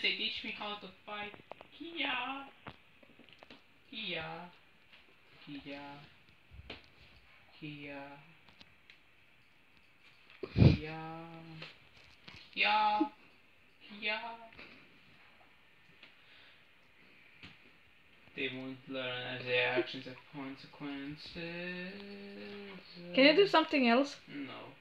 they teach me how to fight. Kia. Kia. Kia. Kia. Kia. Kia. Kia. They won't learn as their actions have consequences. Can you do something else? No.